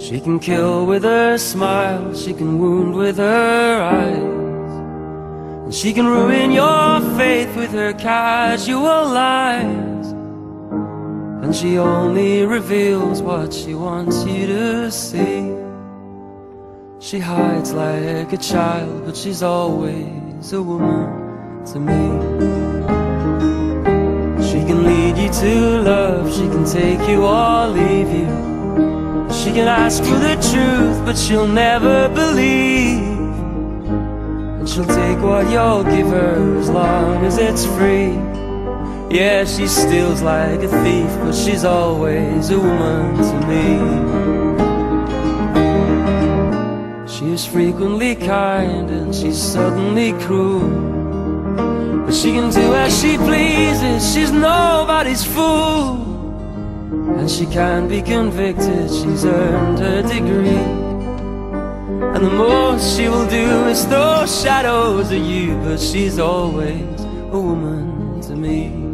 She can kill with her smile, she can wound with her eyes, and she can ruin your faith with her casual lies. And she only reveals what she wants you to see. She hides like a child, but she's always a woman to me. She can lead you to love, she can take you or leave you. She can ask for the truth, but she'll never believe. And she'll take what you'll give her as long as it's free. Yeah, she steals like a thief, but she's always a woman to me. She is frequently kind and she's suddenly cruel, but she can do as she pleases, she's nobody's fool. And she can't be convicted, she's earned her degree. And the most she will do is throw shadows at you, but she's always a woman to me.